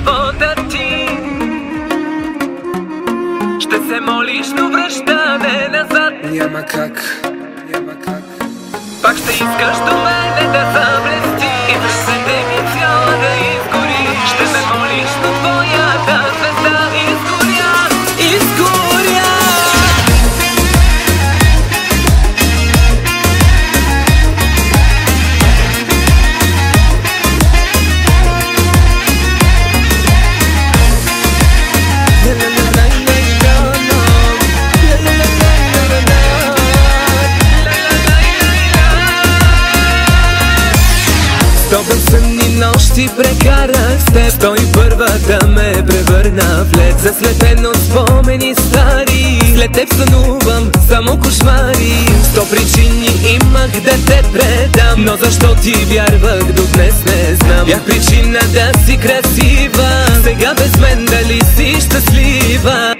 живота ти. Ще се молиш, но връщане назад няма как. Пак ще искаш до мене да заблести и през ръцете ми цяла да изгори. Ще ме молиш, но твоята звезда изгоря. Стобен сънни нощи прекарах с теб. 101-та ме превърна в лед, заслепен от спомени стари. След теб сънувам само кошмари. 100 причини имах да те предам, но защо ти вярвах до днес не знам. Бях причина да си красива, сега без мен дали си щастлива?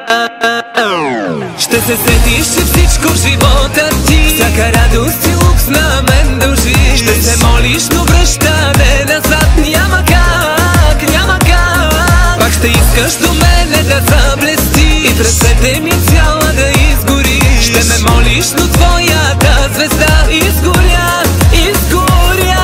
Ще се сетиш, че всичко в живота ти, всяка радост и лукс на мен дължиш. Ще се молиш, но връщане назад няма как, няма как. Пак ще искаш до мене да заблести и през ръцете ми цяла да изгориш. Ще ме молиш, но твоята звезда изгоря, изгоря.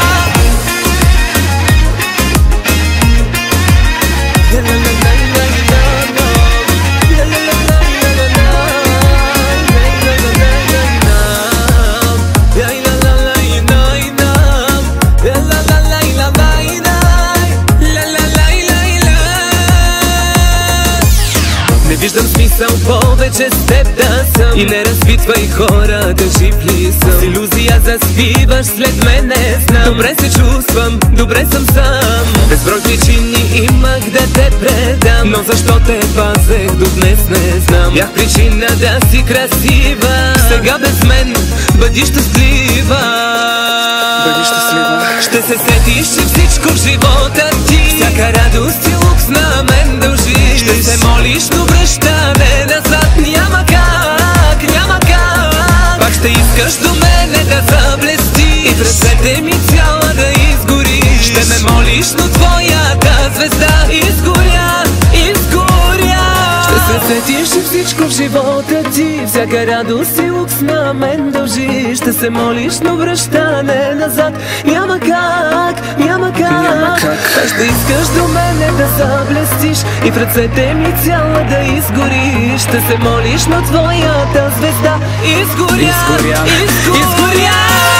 Не виждам смисъл повече с теб да съм и не разпитвай хората жив ли съм. С илюзия заспиваш след мен, не знам. Добре се чувствам, добре съм сам. Безброй причини имах да те предам, но защо те пазех до днес не знам. Бях причина да си красива, сега без мен бъди щастлива. Бъди щастлива. Ще се сетиш, че всичко в живота ти, всяка радост и лукс на мен дължиш. Ще се молиш, но връщане назад няма как, няма как. Пак ще искаш до мене да заблести и през ръцете ми цяла да изгориш. Ще ме молиш, но твоята звезда изгоря, изгоря. Ще се сетиш, че всичко в живота ти, всяка радост и лукс на мен дължиш. Ще се молиш, но връщане назад няма как, няма как. Пак ще искаш до мене да заблестиш и в ръцете ми цяла да изгориш. Ще се молиш, но твоята звезда изгоря, изгоря, изгоря.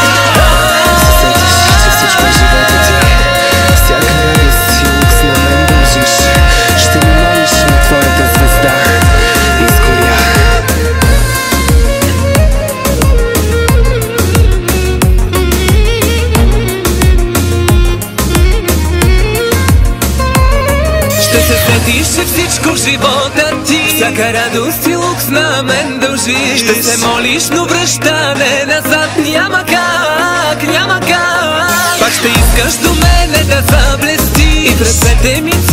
Ще се сетиш, че всичко в живота ти, всяка радост и лукс на мен дължиш. Ще се молиш, но връщане назад няма как, няма как. Пак ще искаш до мене да заблести и през ръцете ми